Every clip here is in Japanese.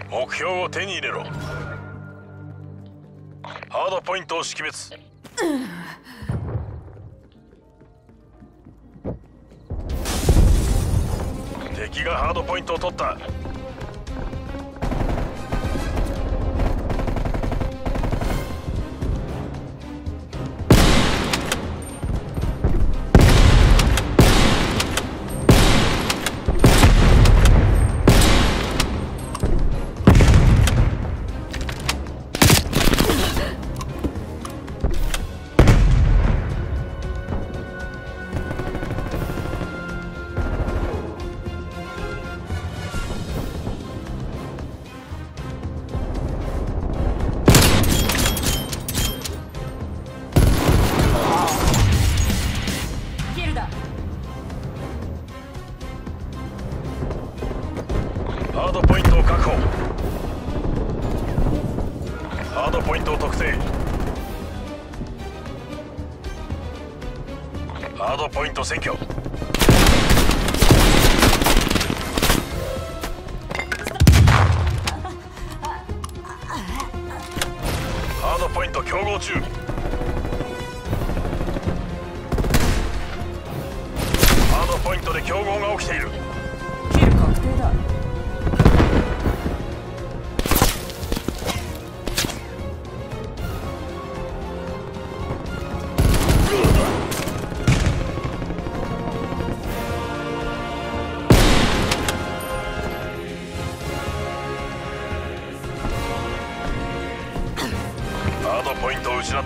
目標を手に入れろ。ハードポイントを識別。敵がハードポイントを取った。ハードポイントを確保。ハードポイントを特定。ハードポイント占拠。ハードポイント競合中。ハードポイントで競合が起きている。 キル確定だ。 ハードポイントを失った。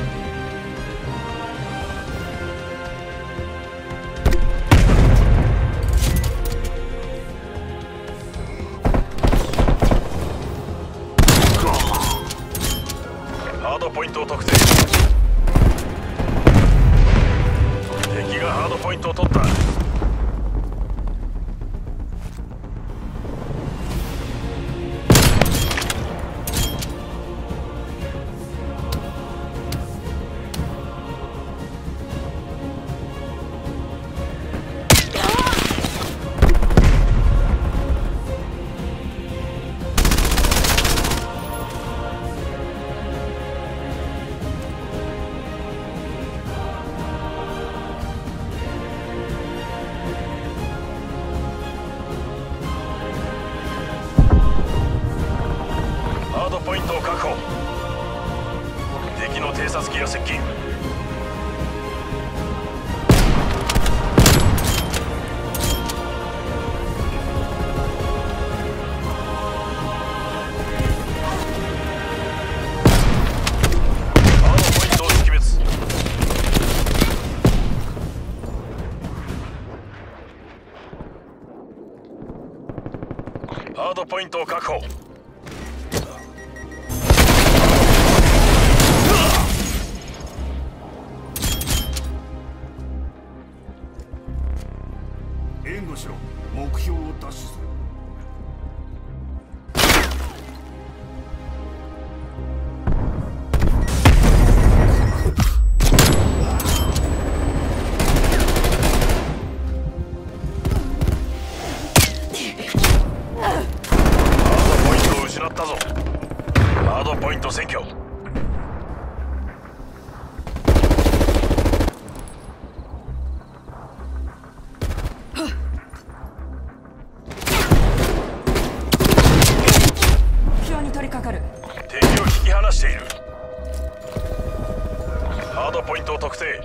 ハードポイントを特定。敵がハードポイントを取った。ハードポイントを確保。敵の偵察機が接近。ハードポイントを識別。ハードポイントを確保。 援護しろ。目標を奪取する。 ハードポイントを失ったぞ。ハードポイント占拠。敵を引き離している。ハードポイントを特定。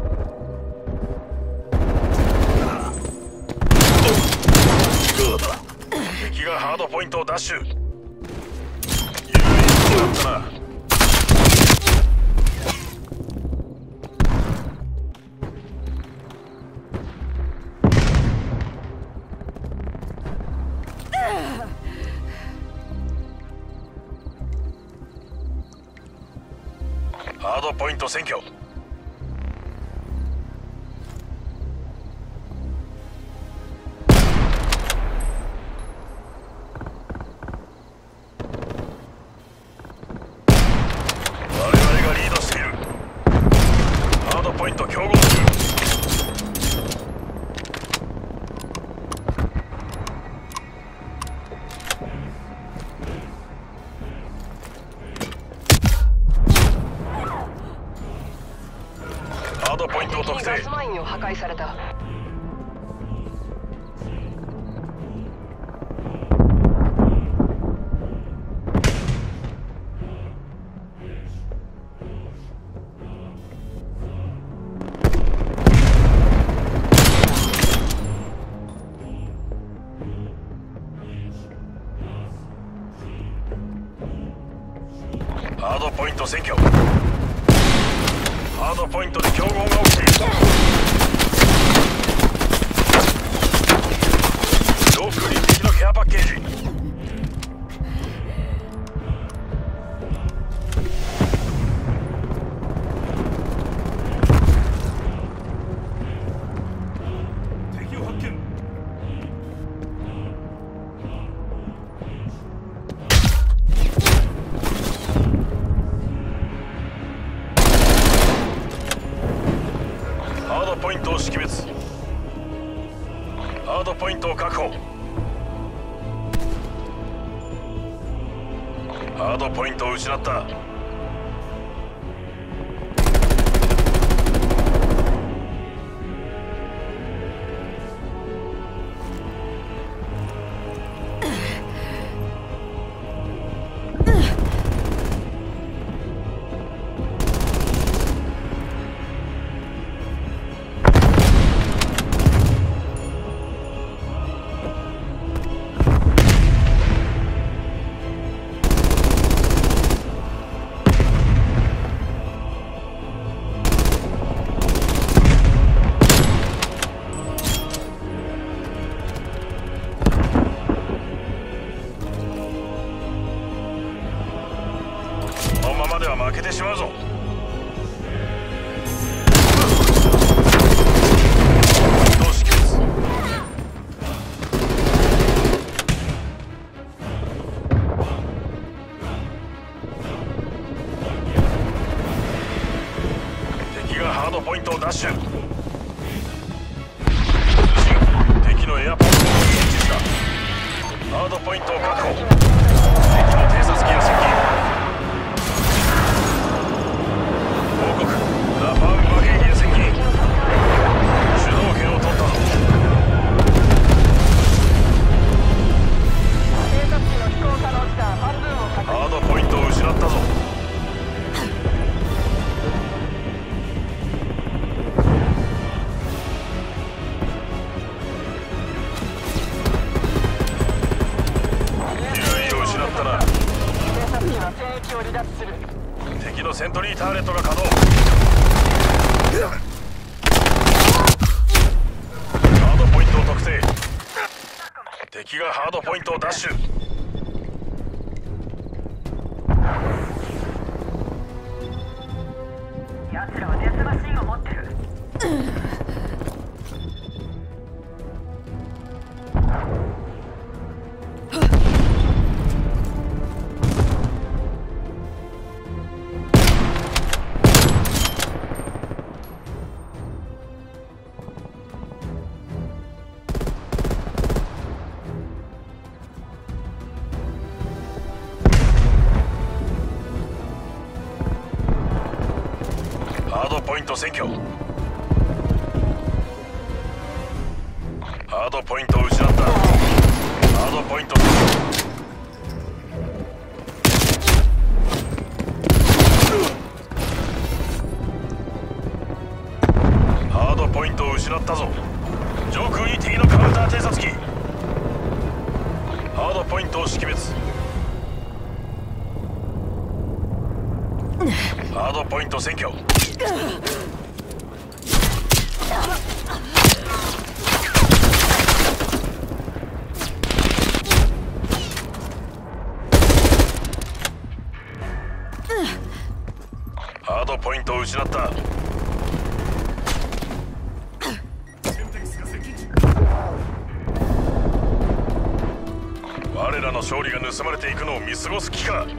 敵がハードポイントを奪取。有利になったな。ハードポイント占拠。我々がリードしている。ハードポイント競合中。 定。 ガスマインを破壊された。 ハードポイント占拠。ハードポイントで競合が起きている。上空に敵のケアパッケージ。 敵を発見。 ハードポイントを識別。ハードポイントを確保。ハードポイントを失った。このままでは負けてしまうぞ。どう識別。敵がハードポイントを奪取。通信、敵のエアポートを認知した。ハードポイントを確保。敵の偵察機が接近。報告、ラファーム・マゲイリへ接近。主導権を取ったぞ。 偵察機の飛行可能時間半分を確認。 ハードポイントを失ったぞ。優位を失ったな。 偵察機は戦域を離脱する。 敵のセントリーターレットが稼働。ハードポイントを特定。敵がハードポイントを奪取。 奴らはデスマシンを持ってる。 ハードポイント占拠。ハードポイントを失った。ハードポイント占拠。ハードポイントを失ったぞ。上空に敵のカウンター偵察機。ハードポイントを識別。ハードポイント占拠。ハードポイントを失った。我らの勝利が盗まれていくのを見過ごす気か。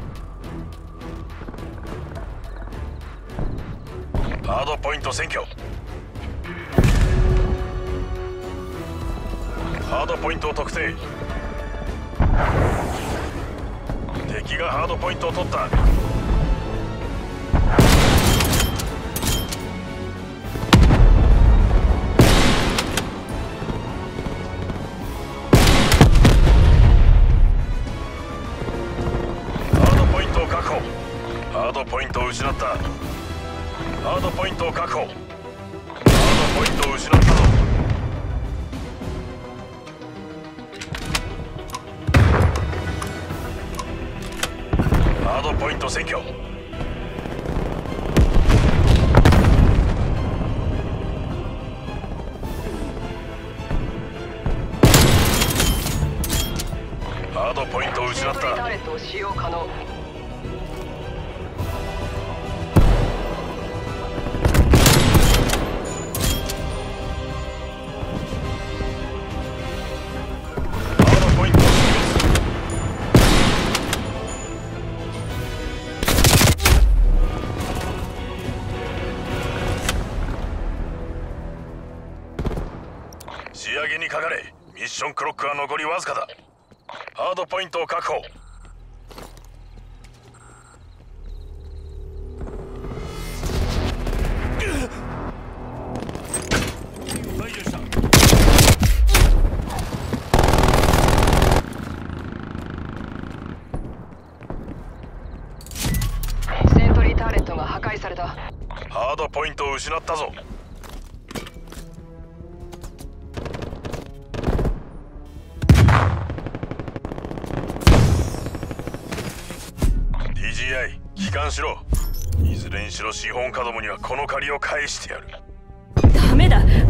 ハードポイント占拠。 ハードポイントを特定。敵がハードポイントを取った。ハードポイントを確保。ハードポイントを失った。ハードポイントを確保。ハードポイントを失ったぞ。ハードポイント占拠。ハードポイントを失った。 ターレットを使用可能。 仕上げにかかれ。ミッションクロックは残りわずかだ。ハードポイントを確保。 排除した。 セントリーターレットが破壊された。 ハードポイントを失ったぞ。DGI、帰還しろ。いずれにしろ資本家どもにはこの借りを返してやる。 ダメだ。